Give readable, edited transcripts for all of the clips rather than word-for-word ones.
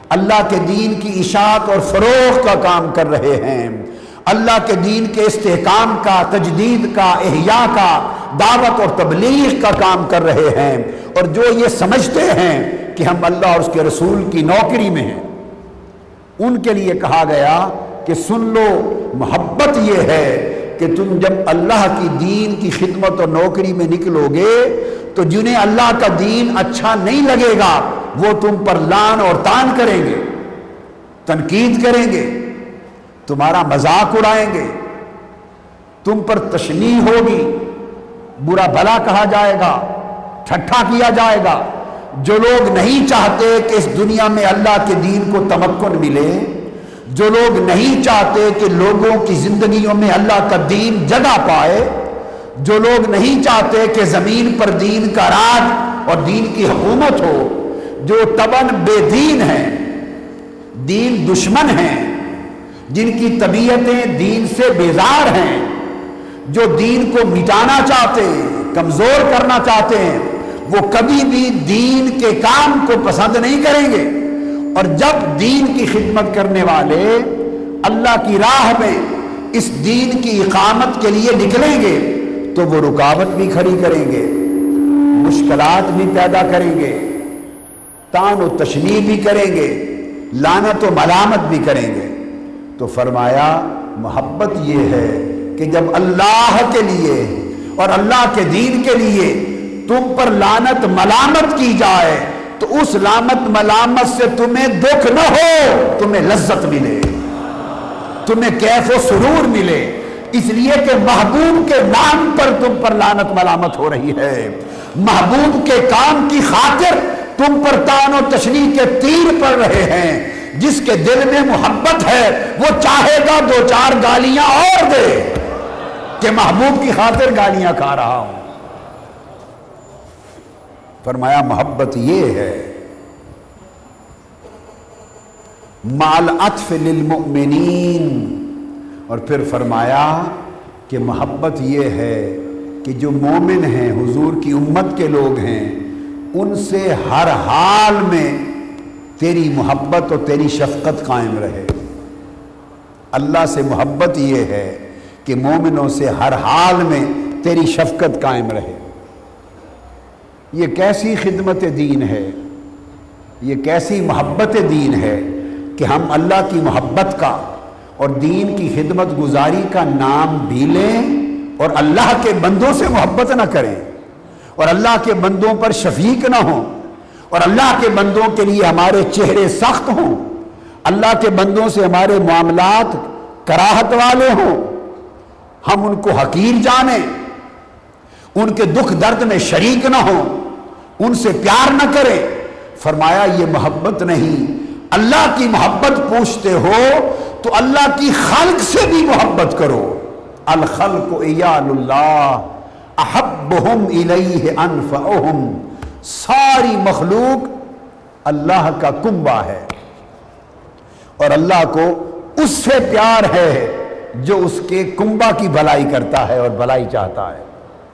اللہ کے دین کی اشاعت اور فروغ کا کام کر رہے ہیں، اللہ کے دین کے استحکام کا، تجدید کا، احیاء کا، دعوت اور تبلیغ کا کام کر رہے ہیں، اور جو یہ سمجھتے ہیں کہ ہم اللہ اور اس کے رسول کی نوکری میں ہیں، ان کے لیے کہا گیا کہ سن لو، محبت یہ ہے کہ تم جب اللہ کی دین کی خدمت اور نوکری میں نکلو گے تو جنہیں اللہ کا دین اچھا نہیں لگے گا وہ تم پر لعن اور طعن کریں گے، تنقید کریں گے، تمہارا مذاق اڑائیں گے، تم پر تشنیع ہوگی، برا بھلا کہا جائے گا، ٹھٹھا کیا جائے گا۔ جو لوگ نہیں چاہتے کہ اس دنیا میں اللہ کے دین کو تمکن ملے، جو لوگ نہیں چاہتے کہ لوگوں کی زندگیوں میں اللہ کا دین جگہ پائے، جو لوگ نہیں چاہتے کہ زمین پر دین کا راج اور دین کی حکومت ہو، جو طبعاً بے دین ہیں، دین دشمن ہیں، جن کی طبیعتیں دین سے بیزار ہیں، جو دین کو مٹانا چاہتے ہیں، کمزور کرنا چاہتے ہیں، وہ کبھی بھی دین کے کام کو پسند نہیں کریں گے۔ اور جب دین کی خدمت کرنے والے اللہ کی راہ میں اس دین کی اقامت کے لیے نکلیں گے تو وہ رکاوٹ بھی کھڑی کریں گے، مشکلات بھی پیدا کریں گے، طعن و تشنیع بھی کریں گے، لعنت و ملامت بھی کریں گے۔ تو فرمایا محبت یہ ہے کہ جب اللہ کے لیے اور اللہ کے دین کے لیے تم پر لعنت ملامت کی جائے تو اس لعنت ملامت سے تمہیں دکھ نہ ہو، تمہیں لذت ملے، تمہیں کیف و سرور ملے، اس لیے کہ محبوب کے نام پر تم پر لعنت ملامت ہو رہی ہے، محبوب کے کام کی خاطر تم پر طعن و تشنیع کے تیر پڑ رہے ہیں۔ جس کے دل میں محبت ہے وہ چاہے گا دو چار گالیاں اور دے کہ محبوب کی خاطر گالیاں کھا رہا ہوں۔ فرمایا محبت یہ ہے مع العطف للمؤمنین، اور پھر فرمایا کہ محبت یہ ہے کہ جو مومن ہیں، حضور کی امت کے لوگ ہیں، ان سے ہر حال میں تیری محبت اور تیری شفقت قائم رہے۔ اللہ سے محبت یہ ہے کہ مومنوں سے ہر حال میں تیری شفقت قائم رہے۔ یہ کیسی خدمت دین ہے، یہ کیسی محبت دین ہے کہ ہم اللہ کی محبت کا اور دین کی خدمت گزاری کا نام بھی لیں اور اللہ کے بندوں سے محبت نہ کریں، اور اللہ کے بندوں پر شفیق نہ ہوں، اور اللہ کے بندوں کے لیے ہمارے چہرے سخت ہوں، اللہ کے بندوں سے ہمارے معاملات کراہت والے ہوں، ہم ان کو حقیر جانیں، ان کے دکھ درد میں شریک نہ ہوں، ان سے پیار نہ کریں۔ فرمایا یہ محبت نہیں، اللہ کی محبت پوچھتے ہو تو اللہ کی خلق سے بھی محبت کرو۔ الخلق عیال اللہ احبہم الیہ انفعہم، ساری مخلوق اللہ کا کنبہ ہے، اور اللہ کو اس سے پیار ہے جو اس کے کنبہ کی بھلائی کرتا ہے اور بھلائی چاہتا ہے۔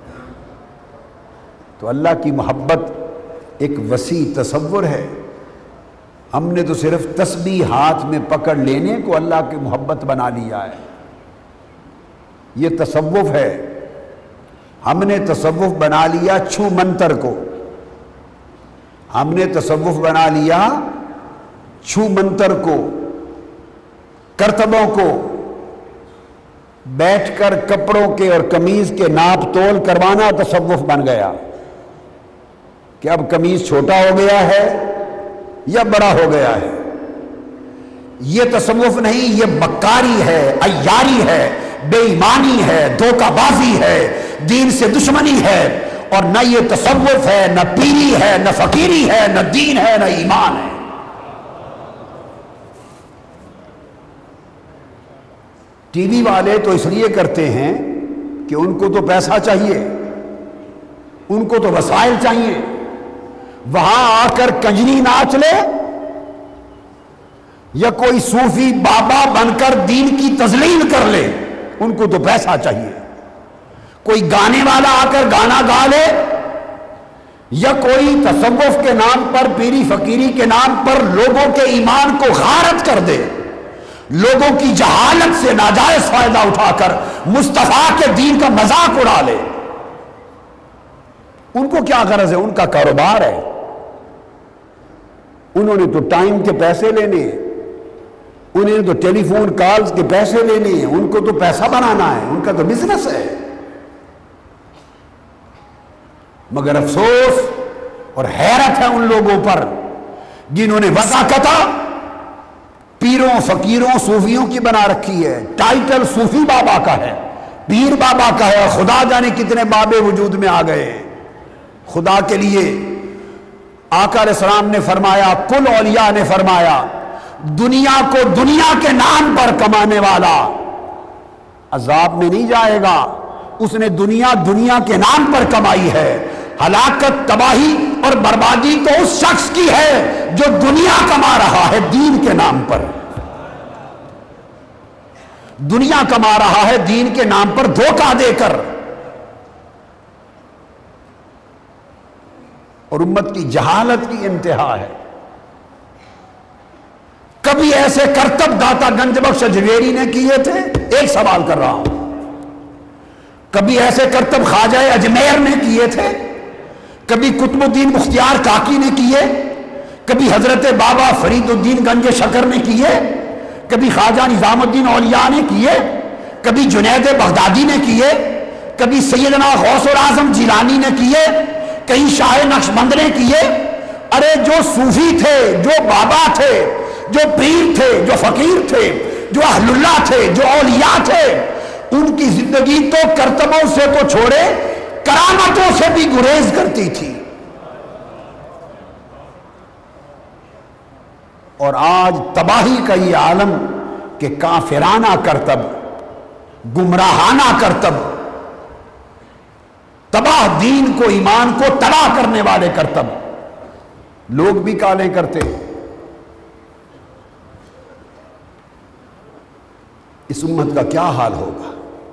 تو اللہ کی محبت ایک وسیع تصور ہے۔ ہم نے تو صرف تسبیح ہاتھ میں پکڑ لینے کو اللہ کی محبت بنا لیا ہے، یہ تصوف ہے۔ ہم نے تصوف بنا لیا چھو منتر کو، ہم نے تصوف بنا لیا چھو منتر کو، کرتبوں کو، بیٹھ کر کپڑوں کے اور قمیض کے ناپ تول کروانا تصوف بن گیا کہ اب قمیض چھوٹا ہو گیا ہے یا بڑا ہو گیا ہے۔ یہ تصوف نہیں، یہ مکاری ہے، عیاری ہے، بے ایمانی ہے، دھوکہ بازی ہے، دین سے دشمنی ہے، اور نہ یہ تصوف ہے، نہ پیری ہے، نہ فقیری ہے، نہ دین ہے، نہ ایمان ہے۔ ٹی وی والے تو اس لیے کرتے ہیں کہ ان کو تو پیسہ چاہیے، ان کو تو وسائل چاہیے، وہاں آ کر کنجری ناچ لے یا کوئی صوفی بابا بن کر دین کی تذلیل کر لے، ان کو تو پیسہ چاہیے۔ کوئی گانے والا آ کر گانا گا لے یا کوئی تصوف کے نام پر، پیری فقیری کے نام پر لوگوں کے ایمان کو غارت کر دے، لوگوں کی جہالت سے ناجائز فائدہ اٹھا کر مصطفیٰ کے دین کا مذاق اڑا لے، ان کو کیا غرض ہے؟ ان کا کاروبار ہے، انہوں نے تو ٹائم کے پیسے لینے ہیں، انہیں تو ٹیلی فون کالز کے پیسے لینے ہیں، ان کو تو پیسہ بنانا ہے، ان کا تو بزنس ہے۔ مگر افسوس اور حیرت ہے ان لوگوں پر جنہوں نے وضاحت پیروں فقیروں صوفیوں کی بنا رکھی ہے، ٹائٹل صوفی بابا کا ہے، پیر بابا کا ہے، خدا جانے کتنے بابے وجود میں آ گئے۔ خدا کے لیے آقا علیہ السلام نے فرمایا، کل اولیاء نے فرمایا، دنیا کو دنیا کے نام پر کمانے والا عذاب میں نہیں جائے گا، اس نے دنیا کے نام پر کمائی ہے۔ ہلاکت، تباہی اور بربادی تو اس شخص کی ہے جو دنیا کما رہا ہے دین کے نام پر، دنیا کما رہا ہے دین کے نام پر دھوکہ دے کر، اور امت کی جہالت کی انتہا ہے۔ کبھی ایسے کرتب داتا گنج بخش اجمیری نے کیے تھے؟ ایک سوال کر رہا ہوں۔ کبھی ایسے کرتب خواجہ اجمیر نے کیے تھے؟ کبھی قطب الدین مختیار کاکی نے کیے؟ کبھی حضرت بابا فرید الدین گنج شکر نے کیے؟ کبھی خواجہ نظام الدین اولیاء نے کیے؟ کبھی جنید بغدادی نے کیے؟ کبھی سیدنا غوث العظم جیلانی نے کیے؟ کہیں شاہ نقشبند نے کیے؟ ارے جو صوفی تھے، جو بابا تھے، جو پیر تھے، جو فقیر تھے، جو اہل اللہ تھے، جو اولیاء تھے، ان کی زندگی تو کرتبوں سے تو چھوڑے کرامتوں سے بھی گریز کرتی تھی۔ اور آج تباہی کا یہ عالم کہ کافرانہ کرتب، گمراہانہ کرتب، تباہ دین کو، ایمان کو تباہ کرنے والے کرتب لوگ بھی کالے کرتے۔ اس امت کا کیا حال ہوگا؟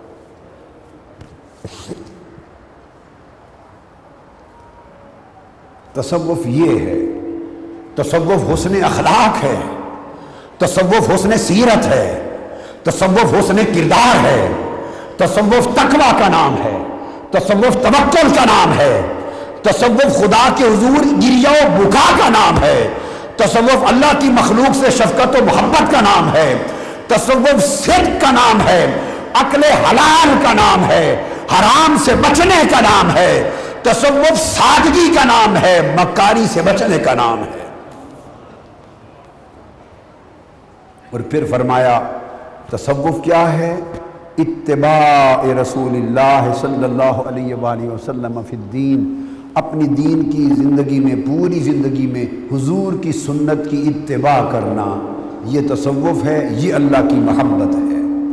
تصوف یہ ہے، تصوف حسن اخلاق ہے، تصوف حسن سیرت ہے، تصوف حسن کردار ہے، تصوف تقوی کا نام ہے، تصوف توکل کا نام ہے، تصوف خدا کے حضور گریہ و بکا کا نام ہے، تصوف اللہ کی مخلوق سے شفقت و محبت کا نام ہے، تصوف صدق کا نام ہے، عقل حلال کا نام ہے، حرام سے بچنے کا نام ہے، تصوف سادگی کا نام ہے، مکاری سے بچنے کا نام ہے۔ اور پھر فرمایا تصوف کیا ہے؟ اتباع رسول اللہ صلی اللہ علیہ وآلہ وسلم فی الدین، اپنی دین کی زندگی میں، پوری زندگی میں حضور کی سنت کی اتباع کرنا، یہ تصوف ہے، یہ اللہ کی محبت ہے۔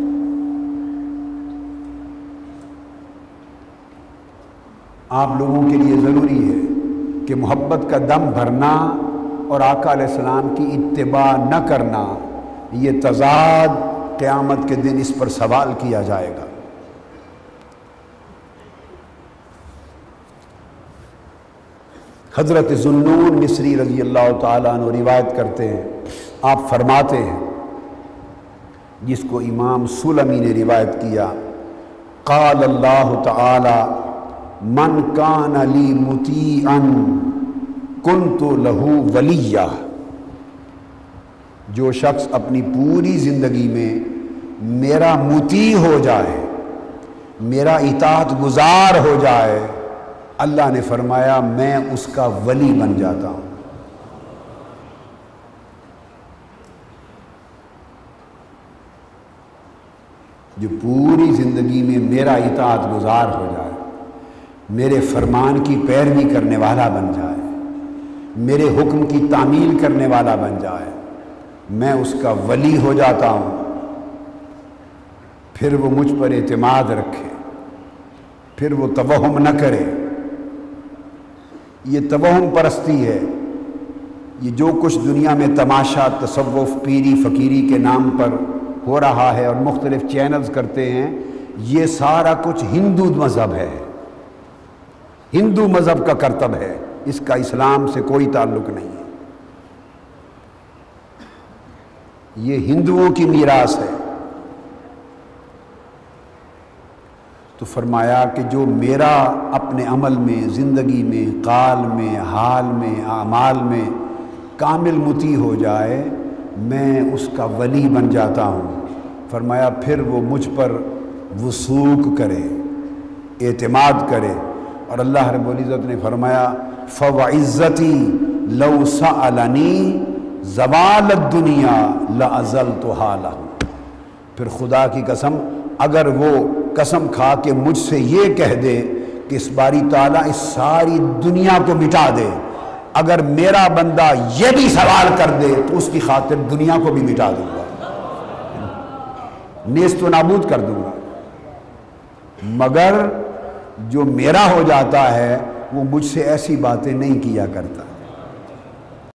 آپ لوگوں کے لیے ضروری ہے کہ محبت کا دم بھرنا اور آقا علیہ السلام کی اتباع نہ کرنا، یہ تضاد قیامت کے دن اس پر سوال کیا جائے گا۔ حضرت ذوالنون مصری رضی اللہ تعالیٰ عنہ روایت کرتے ہیں، آپ فرماتے ہیں، جس کو امام سلمی نے روایت کیا، قال اللہ تعالی من کان لی مطیعا کنت لہ ولیہ، جو شخص اپنی پوری زندگی میں میرا مطیع ہو جائے، میرا اطاعت گزار ہو جائے، اللہ نے فرمایا میں اس کا ولی بن جاتا ہوں۔ جو پوری زندگی میں میرا اطاعت گزار ہو جائے، میرے فرمان کی پیروی کرنے والا بن جائے، میرے حکم کی تعمیل کرنے والا بن جائے، میں اس کا ولی ہو جاتا ہوں۔ پھر وہ مجھ پر اعتماد رکھے، پھر وہ توہم نہ کرے۔ یہ توہم پرستی ہے، یہ جو کچھ دنیا میں تماشا تصوف پیری فقیری کے نام پر ہو رہا ہے اور مختلف چینلز کرتے ہیں، یہ سارا کچھ ہندو مذہب ہے، ہندو مذہب کا کرتب ہے۔ اس کا اسلام سے کوئی تعلق نہیں ہے، یہ ہندوؤں کی میراث ہے۔ تو فرمایا کہ جو میرا اپنے عمل میں، زندگی میں، قال میں، حال میں، اعمال میں کامل مطیع ہو جائے، میں اس کا ولی بن جاتا ہوں۔ فرمایا پھر وہ مجھ پر وثوق کرے، اعتماد کرے، اور اللہ رب العزت نے فرمایا فَوَعِزَّتِي لَوْ سَأَلَنِي زَوَالَ الدُّنْيَا لَأَزَلْتُهَا لَهُ۔ پھر خدا کی قسم، اگر وہ قسم کھا کے مجھ سے یہ کہہ دے کہ اس باری تعالیٰ اس ساری دنیا کو مٹا دے، اگر میرا بندہ یہ بھی سوال کر دے تو اس کی خاطر دنیا کو بھی مٹا دوں گا، نیست و نابود کر دوں گا۔ مگر جو میرا ہو جاتا ہے وہ مجھ سے ایسی باتیں نہیں کیا کرتا۔